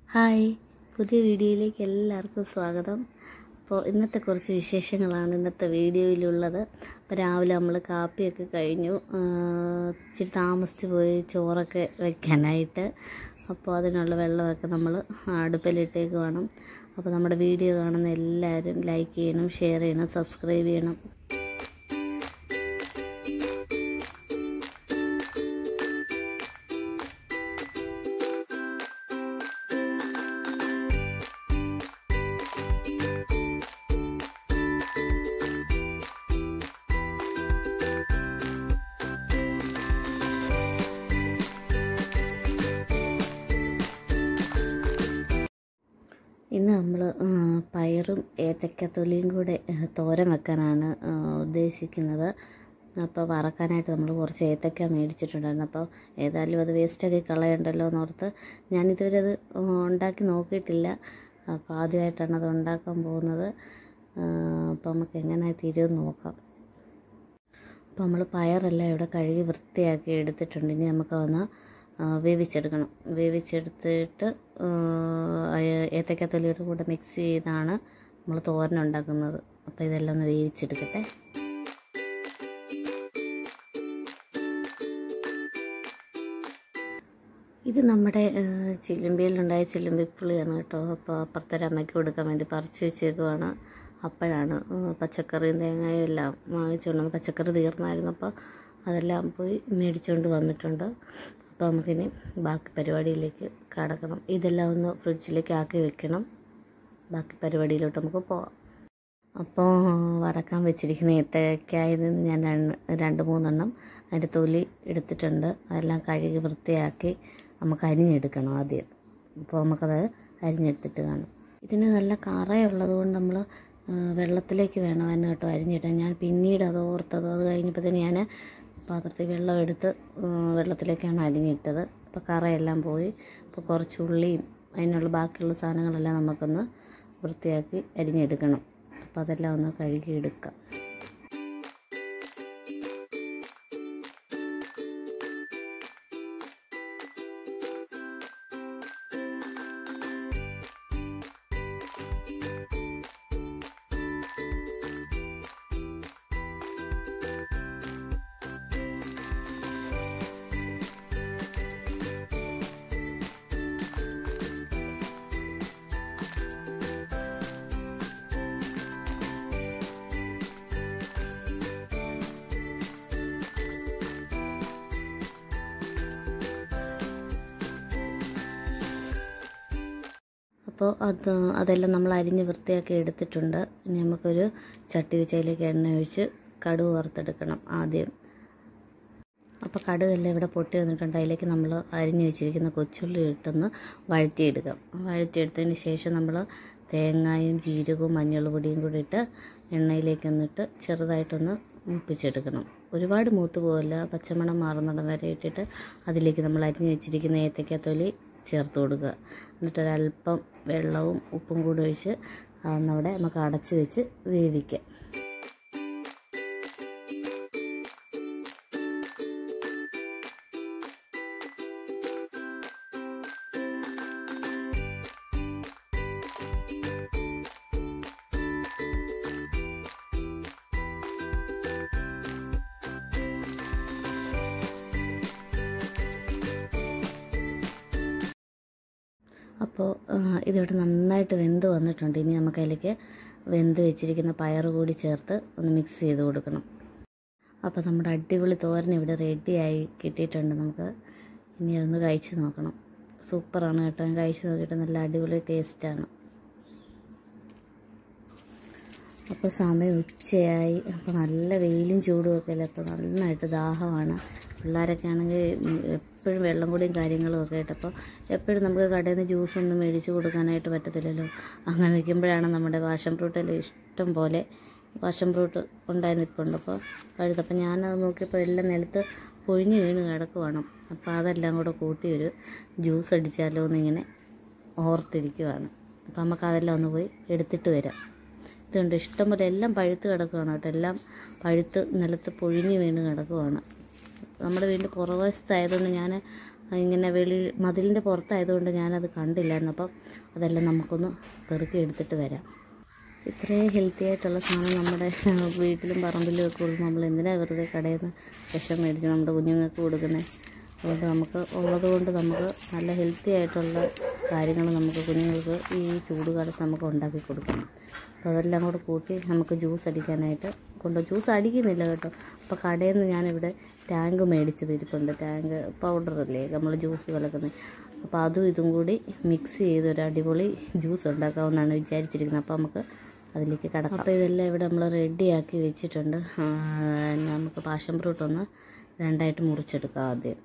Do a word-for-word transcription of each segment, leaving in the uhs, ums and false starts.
Hi, പുതിയ വീഡിയോയിലേക്ക് എല്ലാവർക്കും സ്വാഗതം. അപ്പോൾ ഇന്നത്തെ കുറച്ച് വിശേഷങ്ങളാണ് ഇന്നത്തെ വീഡിയോയിലുള്ളത്. അപ്പോൾ രാവിലെ നമ്മൾ കാപ്പിയൊക്കെ കഴിഞ്ഞു, ഇച്ചിരി താമസിച്ച് പോയി ചോറൊക്കെ വയ്ക്കാനായിട്ട്. അപ്പോൾ അതിനുള്ള വെള്ളമൊക്കെ നമ്മൾ അടുപ്പിലിട്ടേക്ക് വേണം. അപ്പോൾ നമ്മുടെ വീഡിയോ കാണുന്ന എല്ലാവരും ലൈക്ക് ചെയ്യണം, ഷെയർ ചെയ്യണം, സബ്സ്ക്രൈബ് ചെയ്യണം. ഇന്ന് നമ്മൾ പയറും ഏത്തക്കത്തൊലിയും കൂടെ തോരൻ വെക്കാനാണ് ഉദ്ദേശിക്കുന്നത്. അപ്പോൾ വറക്കാനായിട്ട് നമ്മൾ കുറച്ച് ഏത്തക്ക മേടിച്ചിട്ടുണ്ടായിരുന്നു. അപ്പോൾ ഏതായാലും അത് വേസ്റ്റൊക്കെ കളയണ്ടല്ലോ എന്നോർത്ത് ഞാനിതുവരെ അത് ഉണ്ടാക്കി നോക്കിയിട്ടില്ല. അപ്പോൾ ആദ്യമായിട്ടാണ് അത് ഉണ്ടാക്കാൻ പോകുന്നത്. അപ്പോൾ നമുക്ക് എങ്ങനെ തീരുമെന്ന് നോക്കാം. അപ്പോൾ നമ്മൾ പയറെല്ലാം ഇവിടെ കഴുകി വൃത്തിയാക്കി എടുത്തിട്ടുണ്ട്. ഇനി നമുക്ക് വന്ന് വേവിച്ചെടുക്കണം. വേവിച്ചെടുത്തിട്ട് ഏത്തക്കത്തൊലിയുടെ കൂടെ മിക്സ് ചെയ്താണ് നമ്മൾ തോരൻ ഉണ്ടാക്കുന്നത്. അപ്പോൾ ഇതെല്ലാം ഒന്ന് വേവിച്ചെടുക്കട്ടെ. ഇത് നമ്മുടെ ചില്ലുമ്പിയിലുണ്ടായ ചില്ലുമ്പിപ്പുളിയാണ് കേട്ടോ. അപ്പോൾ അപ്പുറത്തൊരു അമ്മയ്ക്ക് കൊടുക്കാൻ വേണ്ടി പറിച്ച് വെച്ചേക്കുവാണ്. അപ്പോഴാണ് പച്ചക്കറിയും തേങ്ങയും എല്ലാം വാങ്ങിച്ചുകൊണ്ട് വന്ന്, പച്ചക്കറി തീർന്നായിരുന്നു. അപ്പോൾ അതെല്ലാം പോയി മേടിച്ചുകൊണ്ട് വന്നിട്ടുണ്ട്. അപ്പോൾ നമുക്കിനി ബാക്കി പരിപാടിയിലേക്ക് കടക്കണം. ഇതെല്ലാം ഒന്ന് ഫ്രിഡ്ജിലേക്ക് ആക്കി വെക്കണം. ബാക്കി പരിപാടിയിലോട്ട് നമുക്ക് പോകാം. അപ്പോൾ വറക്കാൻ വെച്ചിരിക്കുന്ന ഏത്തക്കായിൽ നിന്ന് ഞാൻ രണ്ട് മൂന്നെണ്ണം അതിൻ്റെ തൊലി എടുത്തിട്ടുണ്ട്. അതെല്ലാം കഴുകി വൃത്തിയാക്കി നമുക്ക് അരിഞ്ഞെടുക്കണം ആദ്യം. അപ്പോൾ നമുക്കത് അരിഞ്ഞെടുത്തിട്ട് കാണും. ഇതിന് നല്ല കറയുള്ളത് കൊണ്ട് നമ്മൾ വെള്ളത്തിലേക്ക് വേണമായിരുന്നു കേട്ടോ അരിഞ്ഞിട്ടാൻ. ഞാൻ പിന്നീട് അത് ഓർത്തത്. അത് കഴിഞ്ഞപ്പോഴത്തേന് ഞാൻ പാത്രത്തിൽ വെള്ളം എടുത്ത് വെള്ളത്തിലേക്കാണ് അരിഞ്ഞിട്ടത്. അപ്പോൾ കറയെല്ലാം പോയി. അപ്പോൾ കുറച്ച് ഉള്ളിയും അതിനുള്ള ബാക്കിയുള്ള സാധനങ്ങളെല്ലാം നമുക്കൊന്ന് വൃത്തിയാക്കി അരിഞ്ഞെടുക്കണം. അപ്പോൾ അതെല്ലാം ഒന്ന് കഴുകിയെടുക്കാം. അപ്പോൾ അത് അതെല്ലാം നമ്മൾ അരിഞ്ഞ് വൃത്തിയാക്കി എടുത്തിട്ടുണ്ട്. ഇനി നമുക്കൊരു ചട്ടി വെച്ച് അതിലേക്ക് എണ്ണ ഒഴിച്ച് കടുക് വറുത്തെടുക്കണം ആദ്യം. അപ്പോൾ കടുകെല്ലാം ഇവിടെ പൊട്ടി വന്നിട്ടുണ്ട്. അതിലേക്ക് നമ്മൾ അരിഞ്ഞ് വെച്ചിരിക്കുന്ന കൊച്ചുള്ളി ഇട്ടൊന്ന് വഴറ്റിയെടുക്കാം. വഴറ്റിയെടുത്തതിന് ശേഷം നമ്മൾ തേങ്ങയും ജീരകവും മഞ്ഞൾപ്പൊടിയും കൂടി ഇട്ട് എണ്ണയിലേക്ക് ഒന്നിട്ട് ചെറുതായിട്ടൊന്ന് മൂപ്പിച്ചെടുക്കണം. ഒരുപാട് മൂത്ത് പോകില്ല, പച്ചമണം മാറുന്നിടം വരെ ഇട്ടിട്ട് അതിലേക്ക് നമ്മൾ അരിഞ്ഞ് വെച്ചിരിക്കുന്ന ഏത്തക്കത്തൊലി ചേർത്ത് കൊടുക്കുക. എന്നിട്ടൊരല്പം വെള്ളവും ഉപ്പും കൂടി ഒഴിച്ച് അതൊന്നവിടെ നമുക്ക് അടച്ച് വെച്ച് വേവിക്കാം. അപ്പോൾ ഇതിവിടെ നന്നായിട്ട് വെന്ത് വന്നിട്ടുണ്ട്. ഇനി നമുക്ക് അതിലേക്ക് വെന്ത് വെച്ചിരിക്കുന്ന പയർ കൂടി ചേർത്ത് ഒന്ന് മിക്സ് ചെയ്ത് കൊടുക്കണം. അപ്പോൾ നമ്മുടെ അടിപൊളി തോരൻ ഇവിടെ റെഡിയായി കിട്ടിയിട്ടുണ്ട്. നമുക്ക് ഇനി അതൊന്ന് കഴിച്ച് നോക്കണം. സൂപ്പറാണ് കേട്ടോ. ഞാൻ കഴിച്ച് നോക്കിയിട്ട് നല്ല അടിപൊളി ടേസ്റ്റാണ്. അപ്പോൾ സമയം ഉച്ചയായി. അപ്പോൾ നല്ല വെയിലും ചൂടും ഒക്കെ അല്ലേ. അപ്പോൾ നന്നായിട്ട് ദാഹമാണ്. പിള്ളേരൊക്കെ ആണെങ്കിൽ എപ്പോഴും വെള്ളം കൂടിയും കാര്യങ്ങളും ഒക്കെ ആയിട്ട്, അപ്പോൾ എപ്പോഴും നമുക്ക് കടയിൽ നിന്ന് ജ്യൂസൊന്നും മേടിച്ച് കൊടുക്കാനായിട്ട് പറ്റത്തില്ലല്ലോ. അങ്ങനെ നിൽക്കുമ്പോഴാണ് നമ്മുടെ പാഷൻ ഫ്രൂട്ടിൽ ഇഷ്ടം പോലെ പാഷൻ ഫ്രൂട്ട് ഉണ്ടായി നിൽപ്പുണ്ട്. അപ്പോൾ പഴുത്തപ്പോൾ ഞാനത് നോക്കിയപ്പോൾ എല്ലാം നിലത്ത് പൊഴിഞ്ഞ് വീണ് കിടക്കുവാണ്. അപ്പോൾ അതെല്ലാം കൂടെ കൂട്ടി ഒരു ജ്യൂസ് അടിച്ചാലോ എന്നിങ്ങനെ ഓർത്തിരിക്കുവാണ്. അപ്പോൾ നമുക്കതെല്ലാം ഒന്ന് പോയി എടുത്തിട്ട് വരാം. ഇതുണ്ട് ഇഷ്ടംപോലെ എല്ലാം പഴുത്ത് കിടക്കുകയാണ് കേട്ടോ. എല്ലാം പഴുത്ത് നിലത്ത് പൊഴിഞ്ഞ് വീണ് കിടക്കുവാണ്. നമ്മുടെ വീടിൻ്റെ പുറവശത്തായതുകൊണ്ട് ഞാൻ ഇങ്ങനെ വെളി മതിലിൻ്റെ പുറത്തായതുകൊണ്ട് ഞാനത് കണ്ടില്ലായിരുന്നു. അപ്പം അതെല്ലാം നമുക്കൊന്ന് പെറുക്കി എടുത്തിട്ട് വരാം. ഇത്രയും ഹെൽത്തി ആയിട്ടുള്ള സാധനം നമ്മുടെ വീട്ടിലും പറമ്പിലും ഒക്കെ ഉള്ളൂ. നമ്മൾ എന്തിനാണ് വെറുതെ കടയിൽ നിന്ന് വിഷം മേടിച്ച് നമ്മുടെ കുഞ്ഞുങ്ങൾക്ക് കൊടുക്കുന്നത്? അതുകൊണ്ട് നമുക്ക് ഉള്ളത് കൊണ്ട് നമുക്ക് നല്ല ഹെൽത്തി ആയിട്ടുള്ള കാര്യങ്ങൾ നമുക്ക് കുഞ്ഞുങ്ങൾക്ക് ഈ ചൂട് കാലത്ത് നമുക്ക് ഉണ്ടാക്കി കൊടുക്കണം. അപ്പോൾ അതെല്ലാം കൂടെ കൂട്ടി നമുക്ക് ജ്യൂസ് അടിക്കാനായിട്ട് കൊണ്ട് ജ്യൂസ് അടിക്കുന്നില്ല കേട്ടോ. അപ്പോൾ കടയിൽ നിന്ന് ഞാനിവിടെ ടാങ്ക് മേടിച്ചത് ഇരിപ്പുണ്ട്. ടാങ്ക് പൗഡറല്ലേ നമ്മൾ ജ്യൂസ് കലക്കുന്നത്. അപ്പോൾ അതും ഇതും കൂടി മിക്സ് ചെയ്തൊരു അടിപൊളി ജ്യൂസ് ഉണ്ടാക്കാമെന്നാണ് വിചാരിച്ചിരിക്കുന്നത്. അപ്പോൾ നമുക്ക് അതിലേക്ക് കടക്കാം. അപ്പോൾ ഇതെല്ലാം ഇവിടെ നമ്മൾ റെഡിയാക്കി വെച്ചിട്ടുണ്ട്. നമുക്ക് പാഷൻ ഫ്രൂട്ട് ഒന്ന് രണ്ടായിട്ട് മുറിച്ചെടുക്കാം. ആദ്യം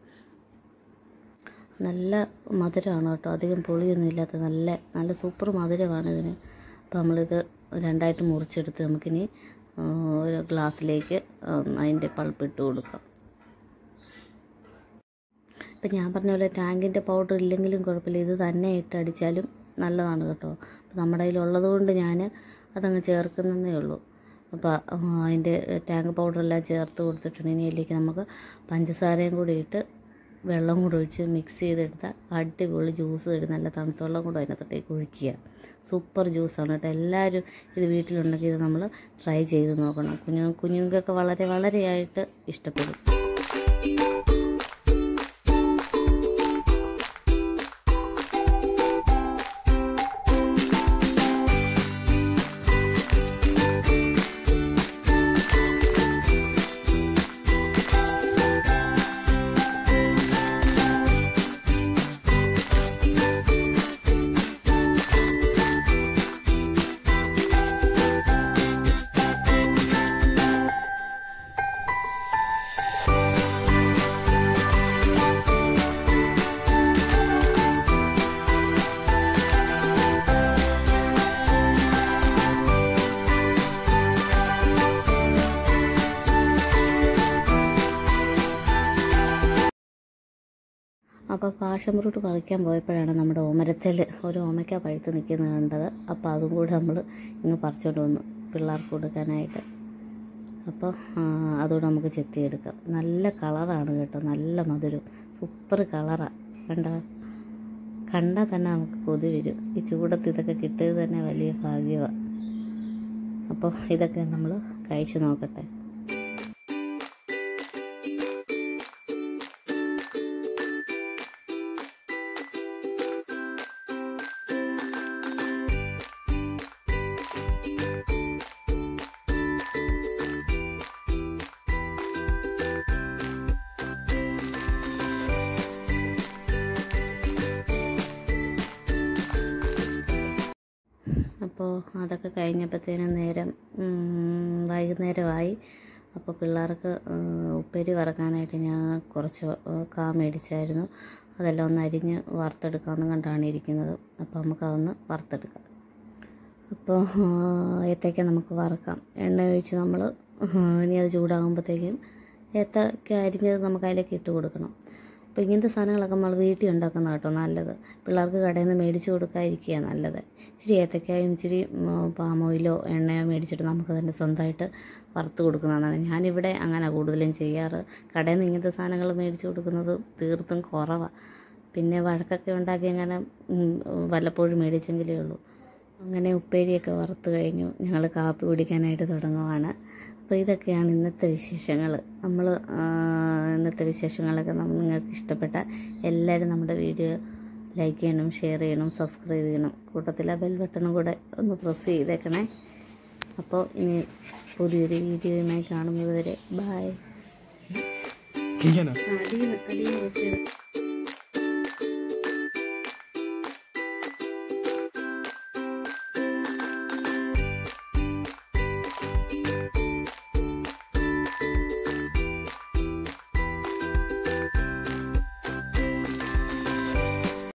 നല്ല മധുരമാണ് കേട്ടോ, അധികം പുളിയൊന്നും ഇല്ലാത്ത നല്ല നല്ല സൂപ്പർ മധുരമാണ് ഇതിന്. അപ്പോൾ നമ്മളിത് രണ്ടായിട്ട് മുറിച്ചെടുത്ത് നമുക്കിനി ഒരു ഗ്ലാസ്സിലേക്ക് അതിൻ്റെ പൾപ്പ് ഇട്ട് കൊടുക്കാം. ഇപ്പം ഞാൻ പറഞ്ഞ പോലെ ടാങ്കിൻ്റെ പൗഡർ ഇല്ലെങ്കിലും കുഴപ്പമില്ല, ഇത് തന്നെ ഇട്ട് അടിച്ചാലും നല്ലതാണ് കേട്ടോ. അപ്പോൾ നമ്മുടെ കയ്യിലുള്ളത് കൊണ്ട് ഞാൻ അതങ്ങ് ചേർക്കുന്നതേ ഉള്ളൂ. അപ്പോൾ അതിൻ്റെ ടാങ്ക് പൗഡറെല്ലാം ചേർത്ത് കൊടുത്തിട്ടുണ്ട്. ഇനി അതിലേക്ക് നമുക്ക് പഞ്ചസാരയും കൂടി ഇട്ട് വെള്ളം കൂടെ ഒഴിച്ച് മിക്സ് ചെയ്തെടുത്താൽ അടിപൊളി ജ്യൂസ് തരും. നല്ല തണുത്തുവെള്ളം കൂടെ അതിനകത്തോട്ടേക്ക് ഒഴിക്കുക. സൂപ്പർ ജ്യൂസാണ് കേട്ടോ. എല്ലാവരും ഇത് വീട്ടിലുണ്ടെങ്കിൽ ഇത് നമ്മൾ ട്രൈ ചെയ്ത് നോക്കണം. കുഞ്ഞു കുഞ്ഞുങ്ങൾക്കൊക്കെ വളരെ വളരെയായിട്ട് ഇഷ്ടപ്പെടും. അപ്പോൾ പാഷൻ ഫ്രൂട്ട് പറിക്കാൻ പോയപ്പോഴാണ് നമ്മുടെ ഓമരത്തിൽ ഒരു ഓമയ്ക്ക പഴുത്ത് നിൽക്കുന്നത് കണ്ടത്. അപ്പോൾ അതും കൂടെ നമ്മൾ ഇങ്ങ് പറിച്ചുകൊണ്ട് വന്നു പിള്ളേർക്ക് കൊടുക്കാനായിട്ട്. അപ്പോൾ അതുകൂടെ നമുക്ക് ചെത്തിയെടുക്കാം. നല്ല കളറാണ് കേട്ടോ, നല്ല മധുരം, സൂപ്പർ കളറാണ്. കണ്ട കണ്ടാൽ തന്നെ നമുക്ക് കൊതി വരും. ഈ ചൂടത്ത് ഇതൊക്കെ കിട്ടിയത് തന്നെ വലിയ ഭാഗ്യമാണ്. അപ്പോൾ ഇതൊക്കെ നമ്മൾ കഴിച്ച് നോക്കട്ടെ. അപ്പോൾ അതൊക്കെ കഴിഞ്ഞപ്പോഴത്തേനും നേരം വൈകുന്നേരമായി. അപ്പോൾ പിള്ളേർക്ക് ഉപ്പേരി വറക്കാനായിട്ട് ഞാൻ കുറച്ച് കാ മേടിച്ചായിരുന്നു. അതെല്ലാം ഒന്ന് അരിഞ്ഞ് വറുത്തെടുക്കാമെന്ന് കണ്ടാണ് ഇരിക്കുന്നത്. അപ്പോൾ നമുക്കതൊന്ന് വറുത്തെടുക്കാം. അപ്പോൾ ഏത്തയ്ക്ക നമുക്ക് വറക്കാം. എണ്ണ ഒഴിച്ച് നമ്മൾ ഇനി അത് ചൂടാകുമ്പോഴത്തേക്കും ഏത്തയ്ക്ക അരിഞ്ഞത് നമുക്ക് അതിലേക്ക് ഇട്ട് കൊടുക്കണം. അപ്പോൾ ഇങ്ങനത്തെ സാധനങ്ങളൊക്കെ നമ്മൾ വീട്ടിൽ ഉണ്ടാക്കുന്ന കേട്ടോ നല്ലത്. പിള്ളേർക്ക് കടയിൽ നിന്ന് മേടിച്ച് കൊടുക്കാതിരിക്കുക നല്ലത്. ഇച്ചിരി ഏത്തക്കായും ഇച്ചിരി പാം ഓയിലോ എണ്ണയോ മേടിച്ചിട്ട് നമുക്ക് തന്നെ സ്വന്തമായിട്ട് വറുത്ത് കൊടുക്കുന്നതാണ്. ഞാനിവിടെ അങ്ങനെ കൂടുതലും ചെയ്യാറ്. കടയിൽ നിന്ന് ഇങ്ങനത്തെ സാധനങ്ങൾ മേടിച്ച് കൊടുക്കുന്നത് തീർത്തും കുറവാണ്. പിന്നെ വഴക്കൊക്കെ ഉണ്ടാക്കി അങ്ങനെ വല്ലപ്പോഴും മേടിച്ചെങ്കിലേ ഉള്ളൂ. അങ്ങനെ ഉപ്പേരിയൊക്കെ വറുത്ത് കഴിഞ്ഞു. ഞങ്ങൾ കാപ്പി കുടിക്കാനായിട്ട് തുടങ്ങുവാണ്. അപ്പോൾ ഇതൊക്കെയാണ് ഇന്നത്തെ വിശേഷങ്ങൾ. നമ്മൾ ഇന്നത്തെ വിശേഷങ്ങളൊക്കെ നിങ്ങൾക്ക് ഇഷ്ടപ്പെട്ട എല്ലാവരും നമ്മുടെ വീഡിയോ ലൈക്ക് ചെയ്യണം, ഷെയർ ചെയ്യണം, സബ്സ്ക്രൈബ് ചെയ്യണം. കൂട്ടത്തിൽ ആ ബെൽ ബട്ടണും കൂടെ ഒന്ന് പ്രസ് ചെയ്തേക്കണേ. അപ്പോൾ ഇനി പുതിയൊരു വീഡിയോയുമായി കാണുന്നത് വരെ ബായ്.